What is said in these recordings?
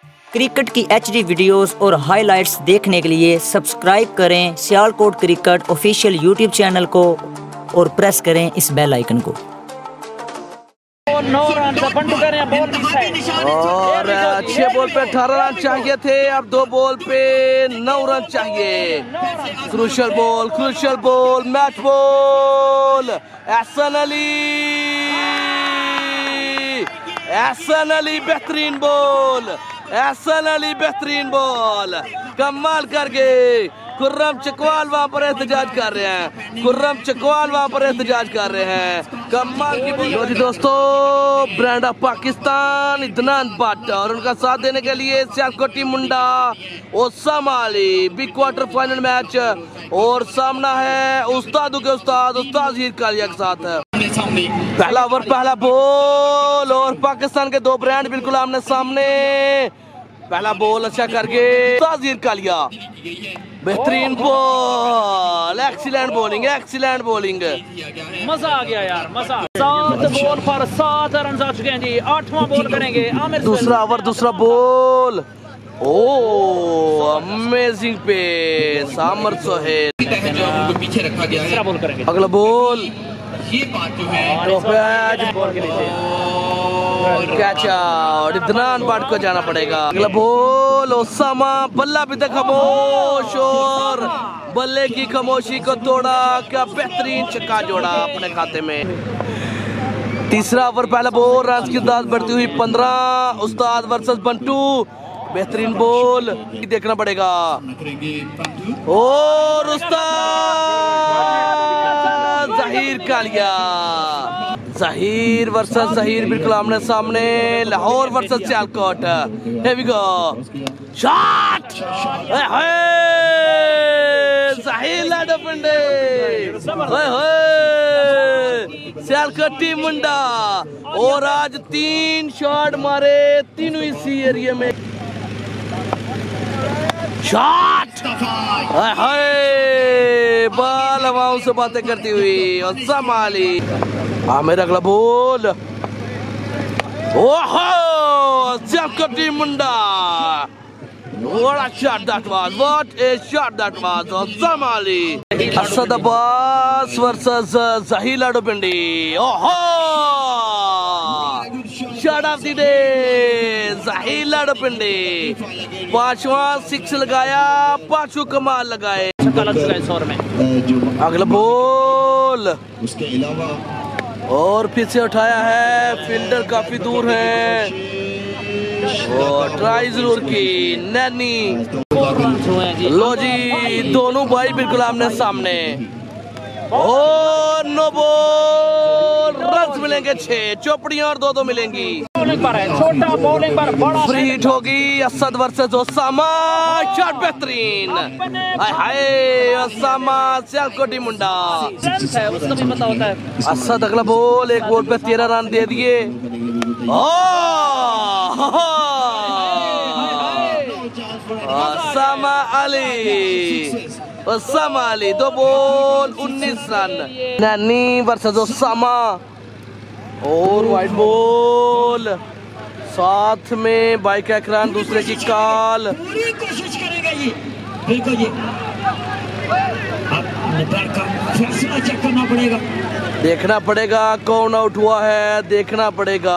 Cricket की HD videos और highlights देखने के लिए सब्सक्राइब करें Sialkot cricket official YouTube channel को और प्रेस करें इस बेल आइकन को। और अच्छे बॉल पे 18 रन चाहिए थे, अब 2 बॉल पे 9 रन चाहिए। Crucial ball, match ball, Ehsan Ali बेहतरीन बॉल, कमाल कर गए। खुर्रम चकवाल वहाँ पर एहतजाज कर रहे हैं, कमाल की बॉल। जी दोस्तों, ब्रांड ऑफ पाकिस्तान इदनान भट्ट और उनका साथ देने के लिए सियालकोटी मुंडा Osama Ali. Big quarter final match और सामना है उस्तादों के उस्ताद ज़हीर कालिया के साथ। पहला ओवर, पहला बॉल और पाकिस्तान के 2 ब्रांड बिल्कुल आमने सामने। पहला बॉल अच्छा करके ज़हीर कालिया, बेहतरीन बॉल, एक्सीलेंट बॉलिंग, मजा आ गया यार, मजा। 7 बॉल पर 7 रन आ चुके हैं जी। 8वां बॉल करेंगे आमिर। दूसरा ओवर, दूसरा ball, amazing pace, Aamir Sohail. पीछे रखा गया है। बॉल करेंगे, अगला बॉल, ये बात जो है कैच आउट, इदनान भट्ट को जाना पड़ेगा। अगला बॉल, ओसामा, बल्ला भी तक खामोश और बल्ले की खामोशी को तोड़ा। क्या बेहतरीन छक्का जोड़ा अपने खाते में। तीसरा ओवर, पहला बॉल, रन की तादाद बढ़ती हुई 15। उस्ताद वर्सेस बंटू, बेहतरीन बॉल देखना पड़ेगा। और उस्ताद ज़हीर कालिया, ज़हीर वर्सेस ज़हीर बिल्कुल आमने सामने। Lahore versus Sialkot, here we go, shot, Zaheer लाडो पिंडे, सियालकोटी मुंडा। और आज 3 शॉट मारे, तीनों इसी एरिया में। शॉट, बाल हवाओं से बातें करती हुई और संभाली। आमिर, अगला बॉल, ओहो, सियालकोटी मुंडा। What a shot that was, और संभाली। असद अब्बास वर्सेस ज़हीर लाडोपिंडी, ओहो, shot of the day, Zaheer Ladopindi. 5वां 6 लगाया, 5 कमाल लगाए। अगला बॉल, उसके अलावा और फिर से उठाया है, फील्डर काफी दूर है और ट्राई जरूर की। नैनी, लो जी, दोनों भाई बिल्कुल आमने सामने। और नो बॉल, रन मिलेंगे 6, चौपड़ियां और 2 मिलेंगी। छोटा बॉलिंग पर बड़ा फ्री हिट होगी। असद वर्सेस ओसामा, शॉट बेहतरीन, हाय ओसामा, सियालकोटी मुंडा। उसका भी पता होता है। असद, अगला बॉल, 1 बॉल पे 13 रन दे दिए। Osama Ali 2 ball 19 run. Naini versus Osama, और वाइड बॉल, साथ में बाइक का एक्रान, दूसरे की कॉल। पूरी कोशिश करेगा ये, बिल्कुल ये। अब निपार का फैसला चेक करना पड़ेगा, देखना पड़ेगा कौन आउट हुआ है, देखना पड़ेगा।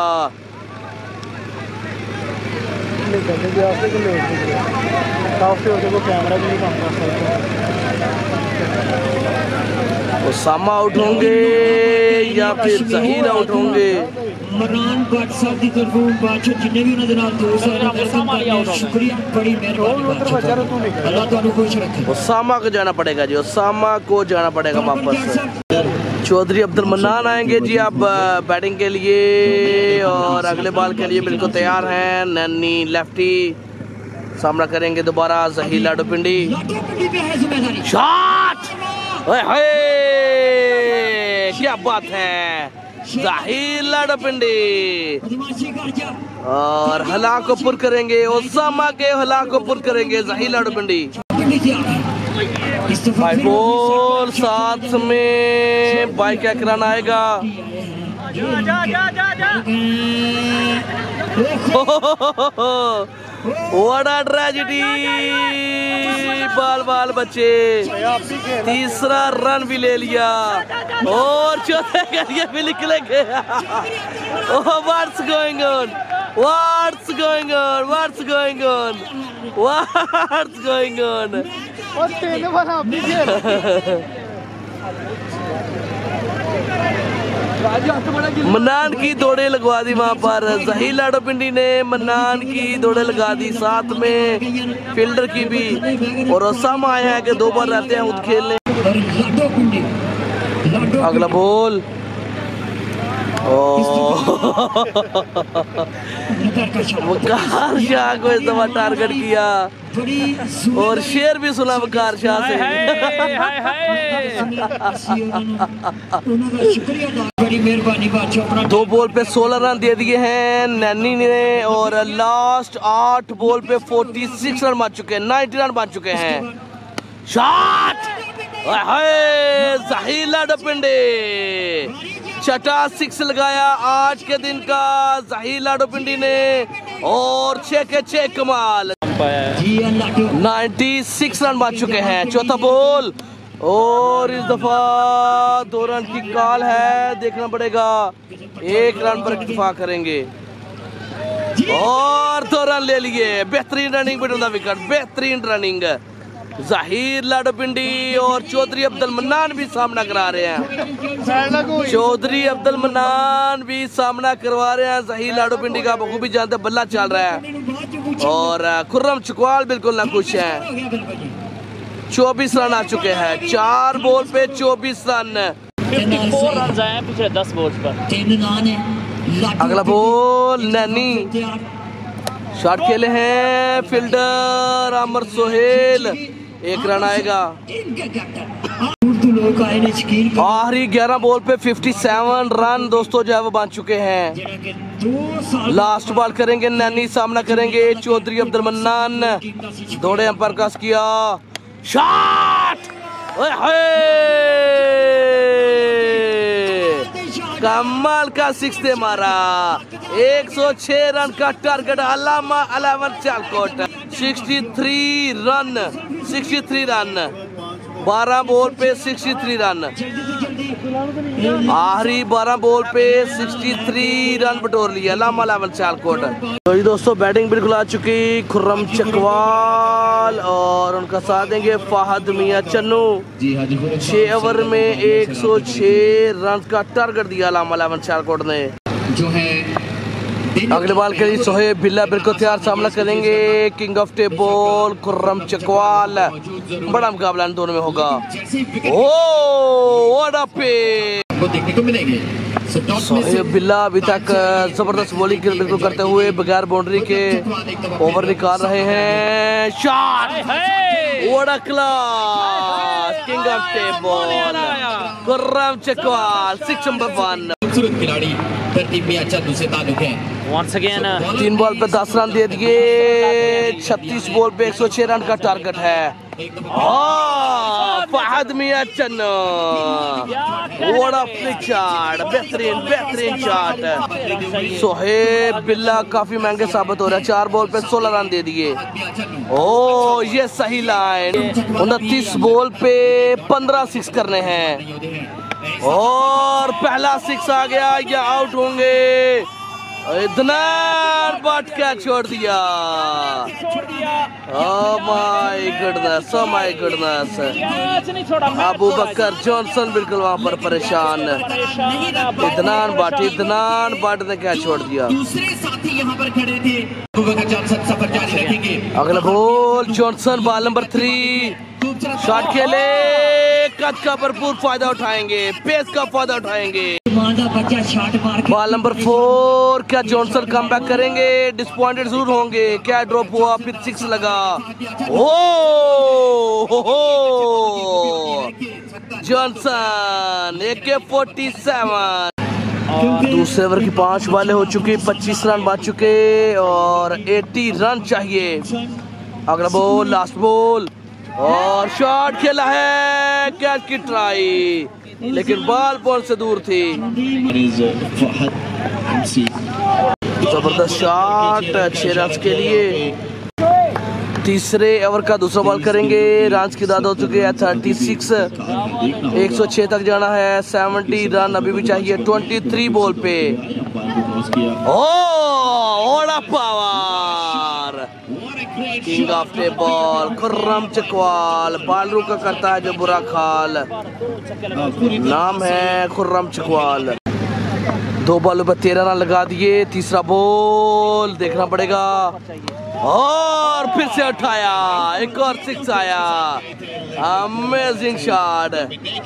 ओसामा आउट होंगे या फिर ज़हीर आउट होंगे। इमरान भट्ट साहब की तरफ बादशाह जिन्हें भी उन्होंने नाल दोस्त शुक्रिया, बड़ी मेहरबानी। अल्लाह तुहानू खुश रखे। ओसामा को जाना पड़ेगा जी, ओसामा को जाना पड़ेगा वापस। चौधरी अब्दुल मन्नान आएंगे जी अब बैटिंग के लिए और अगले बॉल के लिए बिल्कुल तैयार हैं। नैनी लेफ्टी सामना करेंगे दोबारा। ज़हीर लाडोपिंडी, शॉट, क्या बात है, ज़हीर लाडोपिंडी। और हला को पुर करेंगे, ओसामा के हला को पुर करेंगे ज़हीर लाडोपिंडी। बाई बॉल, साथ में बाइक का करान आएगा। व्हाट अ ट्रेजेडी, बाल बाल बच्चे, तीसरा रन भी ले लिया और चौथे के लिए भी निकलेंगे। What's going on, what's going on, what's going on, what's going on. Mannan की दौड़े लगवा दी वहाँ पर, ज़हीर लाडोपिंडी ने मन्नान की दौड़े लगा दी, साथ में फील्डर की भी, और ओसामा आया है कि 2 बार रहते हैं खुद खेलने। अगला बॉल, वकार शाह को इस दफा टारगेट किया और शेर भी सुना वकार शाह से। दो बॉल पे 16 रन दे दिए हैं नैनी ने और लास्ट 8 बॉल पे 46 रन बन चुके हैं, 90 रन बन चुके हैं। शॉट, ज़हीर लाडोपिंडी छठा 6 लगाया आज के दिन का ज़हीर लाडोपिंडी ने और 6 के 6 कमाल, 96 रन बन चुके हैं। चौथा बॉल और इस दफा 2 रन की कॉल है, देखना पड़ेगा, 1 रन पर इत्तेफाक करेंगे और 2 रन ले लिए। बेहतरीन रनिंग बिटवीन द विकेट, बेहतरीन रनिंग। ज़हीर लाडोपिंडी और चौधरी अब्दुल मन्नान भी सामना करा रहे हैं, चौधरी अब्दुल मन्नान भी सामना करवा रहे हैं। ज़हीर लाडोपिंडी का बखूबी जानते बल्ला चल रहा है और खुर्रम चकवाल बिल्कुल ना खुश है। 24 रन आ चुके हैं, 4 बॉल पे 24 रन, 54 रन आए पिछले 10 बॉल पर। अगला बॉल नैनी, शॉट खेले हैं फील्डर अमर सोहेल, 1 रन आएगा। आखिरी 11 बॉल पे 57 रन दोस्तों जो है वो बन चुके हैं। लास्ट बॉल करेंगे नैनी, सामना करेंगे चौधरी अब्दुल मन्नान, दौड़े अंपायर कस किया, शॉट, कमाल का 6 दे मारा, 106 रन का target Allama 11 Sialkot, 63 run, 12 ball पे 63 रन, आखिरी 12 बॉल पे 63 रन बटोर लिया अलामा 11 सियालकोट। तो ये दोस्तों बैटिंग बिल्कुल आ चुकी, खुर्रम चकवाल और उनका साथ देंगे फाहद मियां चन्नू। 6 ओवर में 106 रन का टारगेट दिया अलामा 11 सियालकोट ने। जो है अगले बॉल के लिए सोहेब बिल्ला बिल्कुल तैयार, सामना करेंगे king of table Khurram Chakwal. बड़ा मुकाबला इन दोनों में होगा। को देखने को मिलेंगे। सोहेब बिल्ला अभी तक जबरदस्त बॉलिंग बिल्कुल करते हुए बगैर बाउंड्री के ओवर निकाल रहे हैं। Shot, what a class, king of table Khurram Chakwal, 6 number 1। खूबसूरत खिलाड़ी तरतीब में अच्छा दूसरे ताल्लुक है। वंस अगेन 3 बॉल पे 10 रन दे दिए, 36 बॉल पे 106 रन का टारगेट है। Fahad Mian Channu, what a flick shot, बेहतरीन शॉट। सोहेब बिल्ला काफी महंगे साबित हो रहा है, 4 बॉल पे 16 रन दे दिए। ओ ये सही लाइन, 29 बॉल पे 15 6 करने हैं और पहला 6 आ गया, या आउट होंगे। इदनान बट क्या छोड़ दिया, oh my goodness, Abu Bakar Johnson बिल्कुल वहाँ पर परेशान। इदनान बट ने क्या छोड़ दिया। दूसरे साथी यहाँ पर खड़े थे, अबू बकर जॉनसन सफर जारी रखेंगे। अगला ball Johnson, ball number 3, shot खेले, कद का भरपूर फायदा उठाएंगे, पेस का फायदा उठाएंगे। बॉल नंबर 4, क्या जॉनसन कम बैक करेंगे, डिसपॉइंटेड जरूर होंगे। क्या ड्रॉप हुआ, फिर 6 लगा। ओ जॉनसन AK-47। दूसरे ओवर की 5 बॉलें हो चुकी, 25 रन बच चुके और 80 रन चाहिए। अगला बॉल, लास्ट बॉल और शॉट खेला है, कैच की ट्राई, लेकिन बॉल से दूर थी। जबरदस्त शॉट, 6 रन के लिए तीसरे ओवर का दूसरा बॉल करेंगे। रन की दाद हो चुके हैं 36, 106 तक जाना है। 70 रन अभी भी चाहिए 23 बॉल पे। ओड़ा power, king of the ball Khurram Chakwal, बालरू का करता है जो बुरा खाल, नाम है खुर्रम चकवाल। 2 बॉलों पर 13 रन लगा दिए। तीसरा बॉल देखना पड़ेगा और फिर से उठाया, एक और 6 आया। Amazing shot.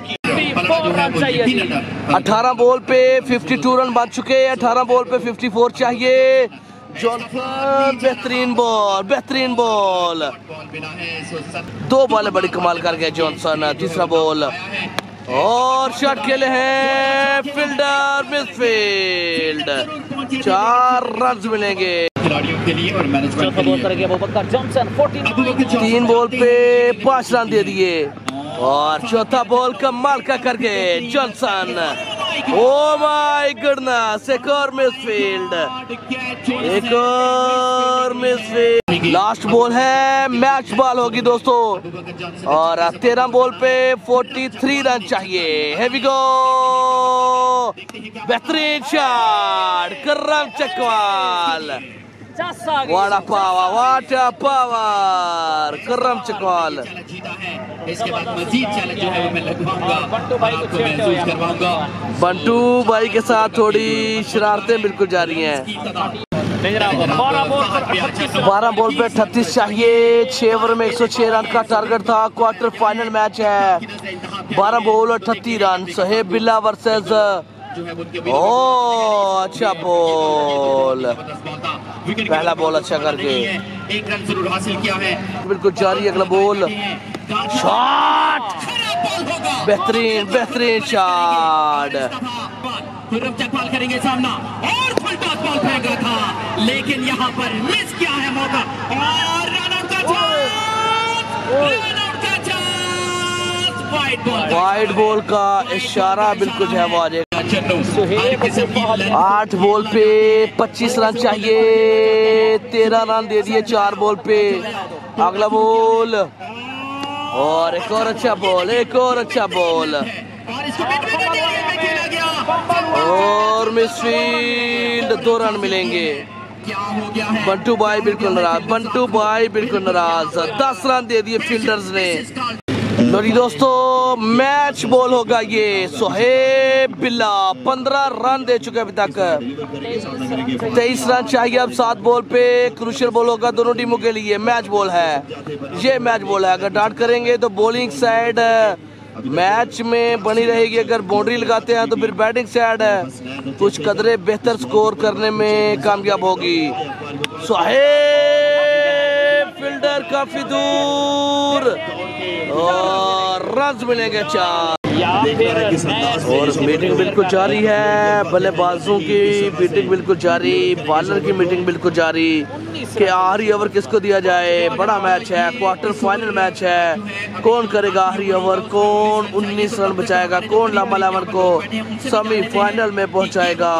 18 बॉल पे 52 रन बन चुके हैं। 18 बॉल पे 54 चाहिए। जॉनसन बेहतरीन बॉल, बेहतरीन बॉल। 2 बॉलें बड़ी कमाल कर गए जॉनसन। तीसरा बॉल और शॉट खेले हैं फील्डर, मिसफील्ड। 4 रन मिलेंगे खिलाड़ियों के लिए और मैनेजमेंट के लिए। 3 बॉल पे 5 रन दे दिए और चौथा बॉल कमाल का करके जॉनसन। ओ माय गुडनेस, एक और मिसफील्ड, एक और मिसफील्ड। लास्ट बॉल है, मैच बॉल होगी दोस्तों और 13 बॉल पे 43 रन चाहिए। Here we go, बेहतरीन shot Khurram Chakwal. What a power, what a power, Khurram Chakwal. इसके बाद मजीद चैलेंज जो है वो मैं लगवाऊंगा, आपको महसूस करवाऊंगा। बंटू भाई के साथ थोड़ी शरारतें बिल्कुल जारी हैं। 12 बॉल पे 38 चाहिए। 6 ओवर में 106 रन का टारगेट था। क्वार्टर फाइनल मैच है। 12 बॉल और 38 रन। सोहेब बिल्ला वर्सेस अच्छा बॉल, पहला बॉल अच्छा करके 1 रन जरूर हासिल किया है। बिल्कुल जारी। अगला बॉल, शॉट, बेहतरीन बेहतरीन शॉट। खुर्रम चकवाल करेंगे सामना और फुल टॉस बॉल फेंका था लेकिन यहाँ पर मिस किया है मौका और रन आउट का चांस। वाइड बॉल का इशारा बिल्कुल है वो। 8 बॉल पे 25 रन चाहिए। 13 रन दे दिए 4 बॉल पे। अगला बॉल और एक और अच्छा बॉल, एक और अच्छा बॉल और मिसफील्ड। 2 रन मिलेंगे। बंटू भाई बिल्कुल नाराज, बंटू भाई बिल्कुल नाराज। 10 रन दे दिए फील्डर्स ने। लो जी दोस्तों, मैच बॉल होगा ये। सोहेब बिल्ला 15 रन दे चुके अभी तक। 23 रन चाहिए अब 7 बॉल पे। क्रूशियल बॉल होगा दोनों टीमों के लिए। मैच बॉल है ये, मैच बॉल है। अगर डाट करेंगे तो बॉलिंग साइड मैच में बनी रहेगी। अगर बाउंड्री लगाते हैं तो फिर बैटिंग साइड कुछ कदरे बेहतर स्कोर करने में कामयाब होगी। सोहेब फील्डर काफी दूर और रन मिलेंगे 4। और मीटिंग बिल्कुल जारी है। बल्लेबाजों की मीटिंग बिल्कुल जारी, बॉलर की मीटिंग बिल्कुल जारी कि आखिरी ओवर किसको दिया जाए। बड़ा मैच है, क्वार्टर फाइनल मैच है। कौन करेगा आखिरी ओवर, कौन 19 रन बचाएगा, कौन लामा लेवन को सेमीफाइनल में पहुंचाएगा।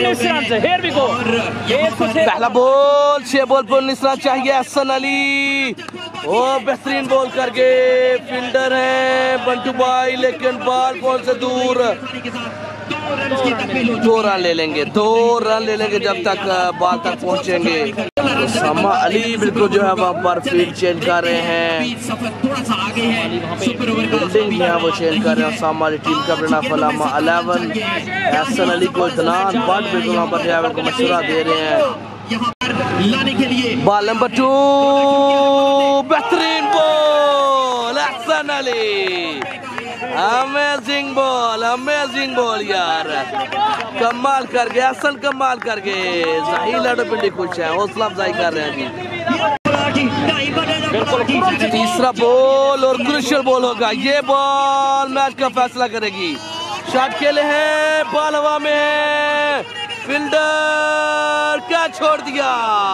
पहला बॉल, 6 बॉल पर 19 रन चाहिए। हसन अली ओ बेहतरीन बॉल करके फील्डर है बंटू भाई, लेकिन बॉल से दूर। 2 रन ले लेंगे, 2 रन ले लेंगे जब तक बॉल तक पहुंचेंगे। उसामा अली बिल्कुल जो है वहाँ पर फील्ड चेंज कर रहे हैं। फील्डिंग जो है वो चेंज कर रहे हैं। उसामा अली टीम का बना फलामा 11। हसन अली को इत्मीनान बट बिल्कुल वहाँ पर ड्राइवर को मशवरा दे रहे हैं लाने के लिए। बॉल नंबर 2, बेहतरीन ball Hasan Ali. Amazing ball यार, कमाल कर गया हसन, कमाल कर गए। जाहिर लड़ो पिंडी खुश है, हौसला अफजाई कर रहे हैं जी। तीसरा बॉल और क्रूशियल बॉल होगा। ये बॉल मैच का फैसला करेगी। शॉट खेले हैं, बॉल हवा में है, फील्डर क्या छोड़ दिया,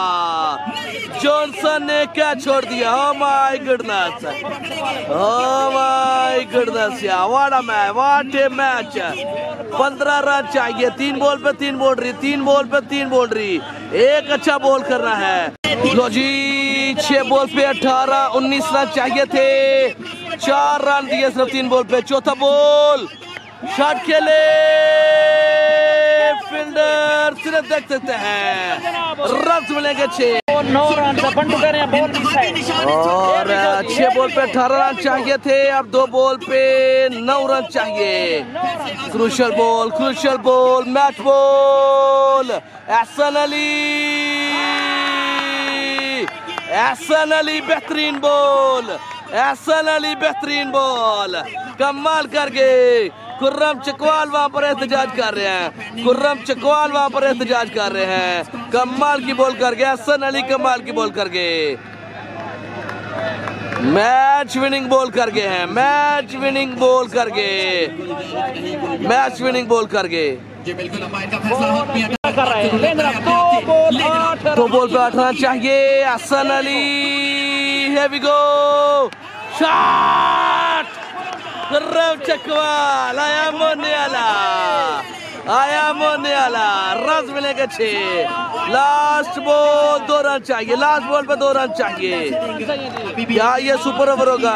जॉनसन ने क्या छोड़ दिया। Oh my goodness, oh my goodness यार, व्हाट ए मैच। 15 रन चाहिए। 3 बॉल पे 3 बाउंड्री, 3 बॉल पे 3 बाउंड्री। एक अच्छा बॉल करना है। लो जी 6 बॉल पे 18-19 रन चाहिए थे, 4 रन दिए सिर्फ 3 बॉल पे। चौथा बॉल, शॉट खेले फील्डर, सिर्फ देख सकते हैं रन मिलेंगे 6। 9 रन से बंटू कर रहे हैं, बॉल मिस है। और 6 बॉल पे 18 रन चाहिए थे, अब 2 बॉल पे 9 रन चाहिए। Crucial ball, match ball, Ehsan Ali बेहतरीन बॉल, कमाल कर गए। खुर्रम चकवाल वहां पर एहतजाज कर रहे हैं, कमाल की बॉल कर गए एहसन अली, कमाल की बॉल कर गए। मैच विनिंग बॉल कर गए हैं, मैच विनिंग बॉल कर गए। तो बॉल पे 8 रन चाहिए, Ehsan Ali, here we go, shot, Khurram Chakwal, आया मोने आला, रन मिलेंगे 6। लास्ट बॉल 2 रन चाहिए, लास्ट बॉल पे 2 रन चाहिए। क्या ये सुपर ओवर होगा?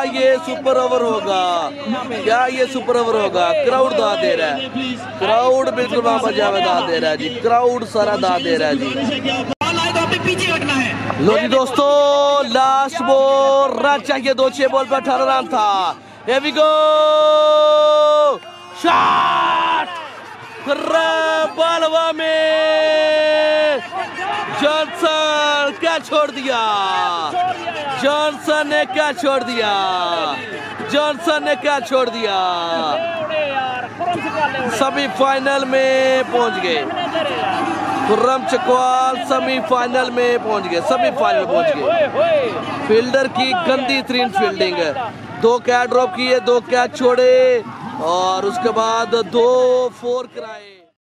क्राउड दाद दे रहा है, क्राउड बिल्कुल वहां पर जावे दाद दे रहा है जी, क्राउड सारा दाद दे रहा है जी। लो जी दोस्तों, लास्ट बॉल, रन चाहिए 2, 6 बॉल पे 18 रन था। Here we go, शॉट, बालवा में जॉनसन क्या छोड़ दिया, जॉनसन ने क्या छोड़ दिया। सेमीफाइनल में पहुंच गए, खुर्रम चकवाल सेमीफाइनल में पहुंच गए। फील्डर की गंदी तरीन फील्डिंग है, 2 कैच ड्रॉप किए, 2 कैच छोड़े और उसके बाद 2 4 कराए।